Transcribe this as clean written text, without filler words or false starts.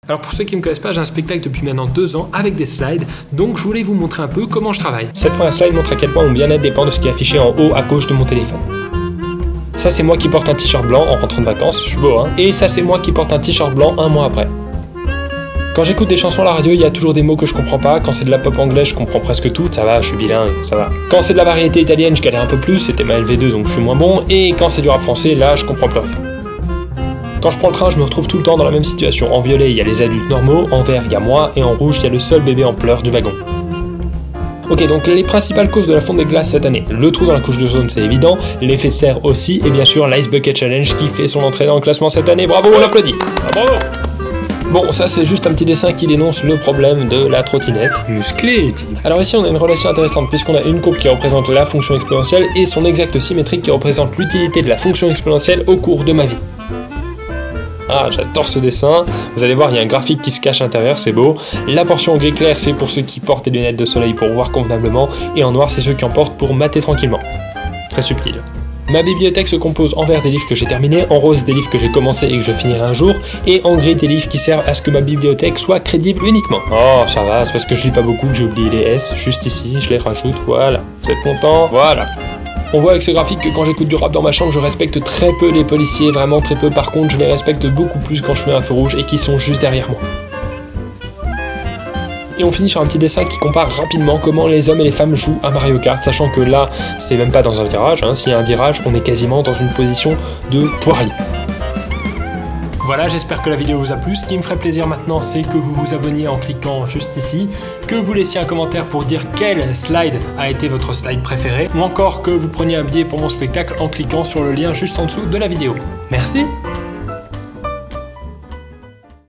Alors pour ceux qui ne me connaissent pas, j'ai un spectacle depuis maintenant 2 ans avec des slides, donc je voulais vous montrer un peu comment je travaille. Cette première slide montre à quel point mon bien-être dépend de ce qui est affiché en haut à gauche de mon téléphone. Ça c'est moi qui porte un t-shirt blanc en rentrant de vacances, je suis beau hein. Et ça c'est moi qui porte un t-shirt blanc 1 mois après. Quand j'écoute des chansons à la radio, il y a toujours des mots que je comprends pas. Quand c'est de la pop anglaise, je comprends presque tout. Ça va, je suis bilingue, ça va. Quand c'est de la variété italienne, je galère un peu plus. C'était ma LV2, donc je suis moins bon. Et quand c'est du rap français, là, je comprends plus rien. Quand je prends le train, je me retrouve tout le temps dans la même situation. En violet, il y a les adultes normaux. En vert, il y a moi. Et en rouge, il y a le seul bébé en pleurs du wagon. Ok, donc les principales causes de la fonte des glaces cette année. Le trou dans la couche d'ozone, c'est évident. L'effet de serre aussi. Et bien sûr, l'Ice Bucket Challenge qui fait son entrée dans le classement cette année. Bravo, on l'applaudit. Ah, bravo. Bon, ça c'est juste un petit dessin qui dénonce le problème de la trottinette musclée. Alors ici on a une relation intéressante puisqu'on a une courbe qui représente la fonction exponentielle et son exact symétrique qui représente l'utilité de la fonction exponentielle au cours de ma vie. Ah, j'adore ce dessin. Vous allez voir, il y a un graphique qui se cache à l'intérieur, c'est beau. La portion en gris clair, c'est pour ceux qui portent des lunettes de soleil pour voir convenablement. Et en noir, c'est ceux qui en portent pour mater tranquillement. Très subtil. Ma bibliothèque se compose en vert des livres que j'ai terminés, en rose des livres que j'ai commencé et que je finirai un jour, et en gris des livres qui servent à ce que ma bibliothèque soit crédible uniquement. Oh, ça va, c'est parce que je lis pas beaucoup que j'ai oublié les S, juste ici, je les rajoute, voilà. Vous êtes contents? Voilà. On voit avec ce graphique que quand j'écoute du rap dans ma chambre, je respecte très peu les policiers, vraiment très peu. Par contre, je les respecte beaucoup plus quand je mets un feu rouge et qui sont juste derrière moi. Et on finit sur un petit dessin qui compare rapidement comment les hommes et les femmes jouent à Mario Kart, sachant que là, c'est même pas dans un virage, hein. S'il y a un virage, on est quasiment dans une position de poirier. Voilà, j'espère que la vidéo vous a plu. Ce qui me ferait plaisir maintenant, c'est que vous vous abonniez en cliquant juste ici, que vous laissiez un commentaire pour dire quel slide a été votre slide préféré, ou encore que vous preniez un billet pour mon spectacle en cliquant sur le lien juste en dessous de la vidéo. Merci!